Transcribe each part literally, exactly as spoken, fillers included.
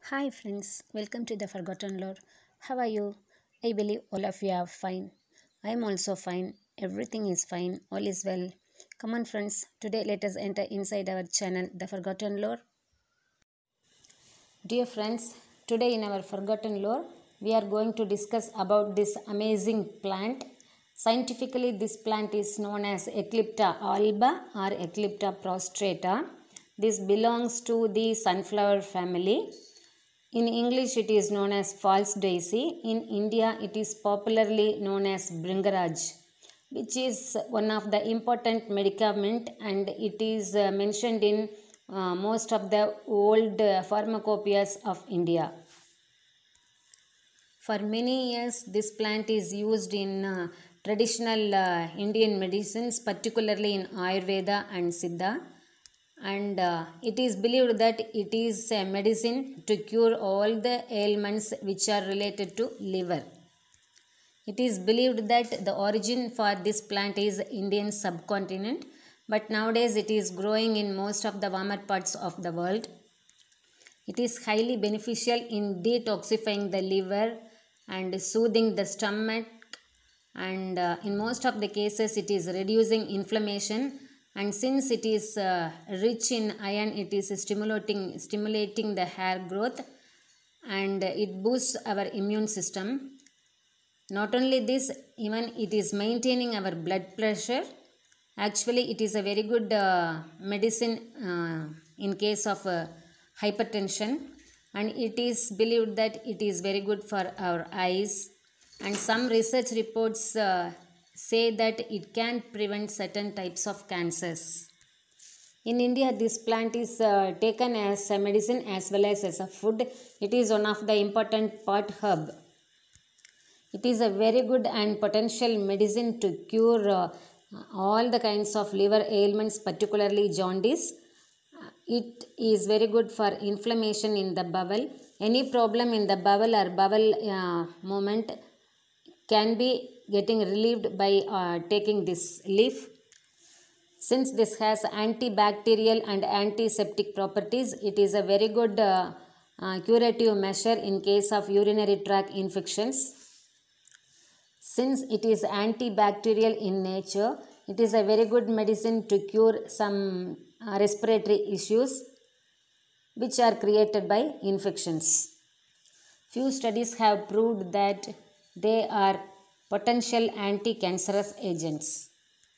Hi friends, welcome to the Forgotten Lore. How are you? I believe all of you are fine. I am also fine. Everything is fine. All is well. Come on friends, today let us enter inside our channel, The Forgotten Lore. Dear friends, today in our Forgotten Lore, we are going to discuss about this amazing plant. Scientifically, this plant is known as Eclipta alba or Eclipta prostrata. This belongs to the sunflower family. In English, it is known as false daisy. In India, it is popularly known as Bringaraj, which is one of the important medicament, and it is uh, mentioned in uh, most of the old uh, pharmacopoeias of India. For many years, this plant is used in uh, traditional uh, Indian medicines, particularly in Ayurveda and Siddha. And uh, it is believed that it is a medicine to cure all the ailments which are related to liver. It is believed that the origin for this plant is Indian subcontinent, but nowadays it is growing in most of the warmer parts of the world. It is highly beneficial in detoxifying the liver and soothing the stomach, and uh, in most of the cases it is reducing inflammation, and since it is uh, rich in iron, it is stimulating stimulating the hair growth, and it boosts our immune system. Not only this, even it is maintaining our blood pressure. Actually, it is a very good uh, medicine uh, in case of uh, hypertension, and it is believed that it is very good for our eyes, and some research reports uh, say that it can prevent certain types of cancers. In India, this plant is uh, taken as a medicine as well as as a food. It is one of the important pot herb. It is a very good and potential medicine to cure uh, all the kinds of liver ailments, particularly jaundice. It is very good for inflammation in the bowel. Any problem in the bowel or bowel uh, movement can be getting relieved by uh, taking this leaf. Since this has antibacterial and antiseptic properties, it is a very good uh, uh, curative measure in case of urinary tract infections. Since it is antibacterial in nature, it is a very good medicine to cure some uh, respiratory issues which are created by infections. Few studies have proved that they are potential anti-cancerous agents.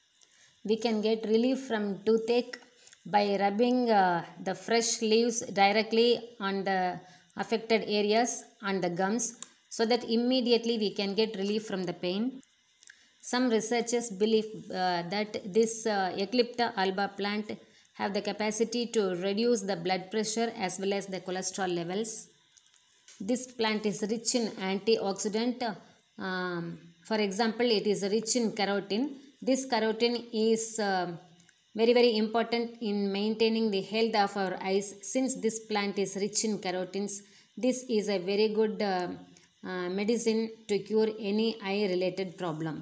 We can get relief from toothache by rubbing uh, the fresh leaves directly on the affected areas on the gums, so that immediately we can get relief from the pain. Some researchers believe uh, that this uh, Eclipta alba plant have the capacity to reduce the blood pressure as well as the cholesterol levels. This plant is rich in antioxidant. Um, for example, it is rich in carotene. This carotene is uh, very very important in maintaining the health of our eyes. Since this plant is rich in carotenes, this is a very good uh, uh, medicine to cure any eye related problem.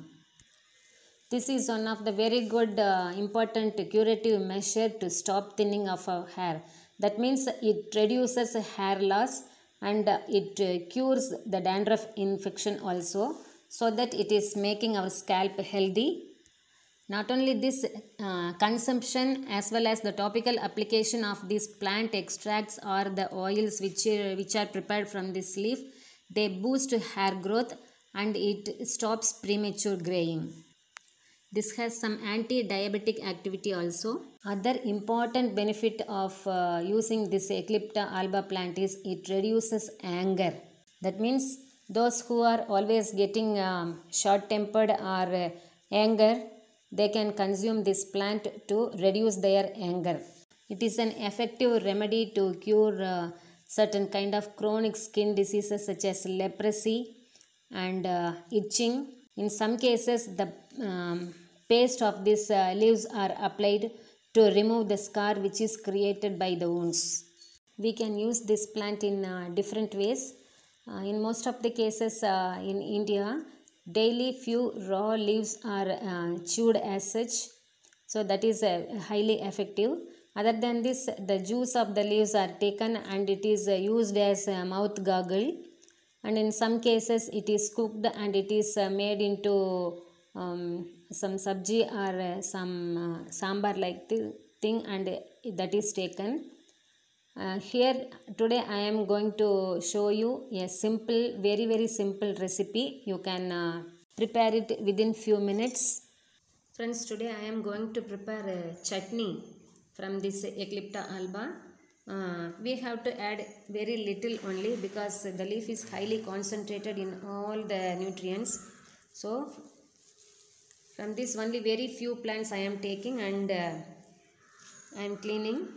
This is one of the very good uh, important curative measure to stop thinning of our hair. That means it reduces hair loss, and uh, it uh, cures the dandruff infection also, so that it is making our scalp healthy. Not only this, uh, consumption as well as the topical application of these plant extracts or the oils which, uh, which are prepared from this leaf, they boost hair growth and it stops premature graying. This has some anti-diabetic activity also. Other important benefit of uh, using this Eclipta alba plant is it reduces anger. That means those who are always getting um, short-tempered or uh, anger, they can consume this plant to reduce their anger. It is an effective remedy to cure uh, certain kind of chronic skin diseases such as leprosy and uh, itching. In some cases, the um, paste of these uh, leaves are applied to remove the scar which is created by the wounds. We can use this plant in uh, different ways. Uh, in most of the cases uh, in India, daily few raw leaves are uh, chewed as such. So that is uh, highly effective. Other than this, the juice of the leaves are taken and it is used as a mouth gargle, and in some cases it is cooked and it is made into um, some sabji or uh, some uh, sambar like th- thing, and that is taken. Uh, here today I am going to show you a simple, very very simple recipe. You can uh, prepare it within few minutes. Friends, today I am going to prepare a chutney from this Eclipta alba. Uh, we have to add very little only because the leaf is highly concentrated in all the nutrients. So from this only very few plants I am taking, and uh, I am cleaning.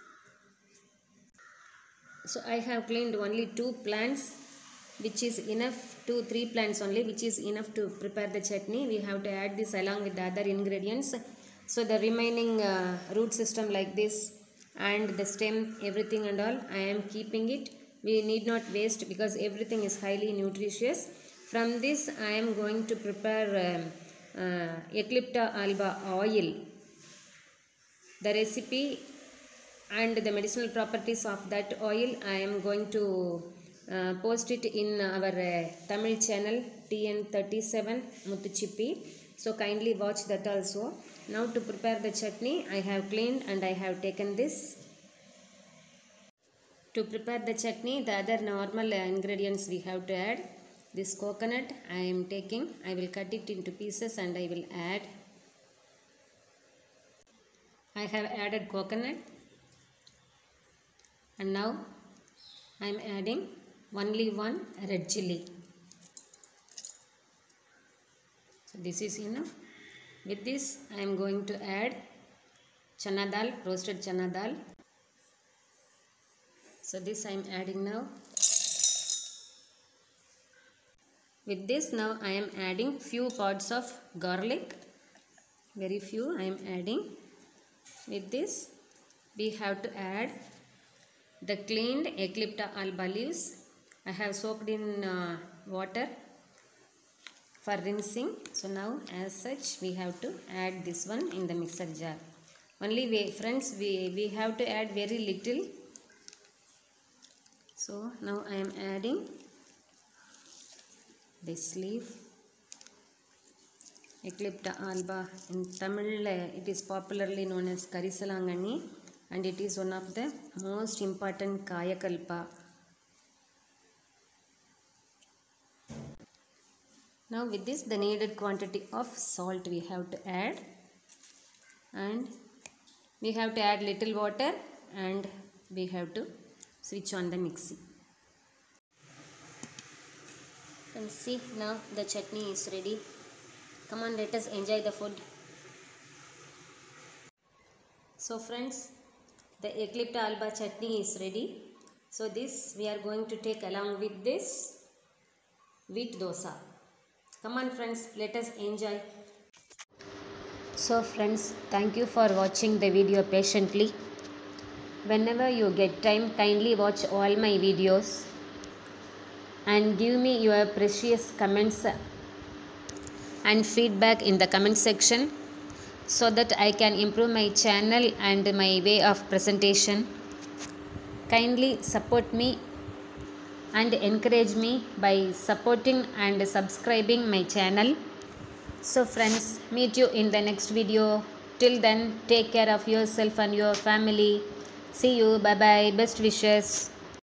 So I have cleaned only two plants, which is enough, two three plants only, which is enough to prepare the chutney. We have to add this along with the other ingredients. So the remaining uh, root system like this and the stem, everything and all, I am keeping it. We need not waste because everything is highly nutritious. From this I am going to prepare uh, uh, Eclipta alba oil. The recipe and the medicinal properties of that oil I am going to uh, post it in our uh, Tamil channel T N thirty-seven Muthuchippi. So kindly watch that also. Now to prepare the chutney, I have cleaned and I have taken this. To prepare the chutney, the other normal ingredients we have to add. This coconut I am taking. I will cut it into pieces and I will add. I have added coconut. And now I am adding only one red chilli. So this is enough. With this I am going to add chana dal, roasted chana dal. So this I am adding now. With this now I am adding few pods of garlic. Very few I am adding. With this we have to add the cleaned Eclipta alba leaves. I have soaked in uh, water for rinsing. So now as such we have to add this one in the mixer jar. Only we, friends, we, we have to add very little. So now I am adding this leaf. Eclipta alba, in Tamil it is popularly known as Karisalangani, and it is one of the most important Kayakalpa. Now with this the needed quantity of salt we have to add, and we have to add little water and we have to switch on the mixie. And see, now the chutney is ready. Come on, let us enjoy the food. So friends, the Eclipta alba chutney is ready. So this we are going to take along with this wheat dosa. Come on friends, let us enjoy. So friends, thank you for watching the video patiently. Whenever you get time, kindly watch all my videos and give me your precious comments and feedback in the comment section so that I can improve my channel and my way of presentation. Kindly support me and encourage me by supporting and subscribing my channel. So friends, meet you in the next video. Till then, take care of yourself and your family. See you. Bye bye. Best wishes.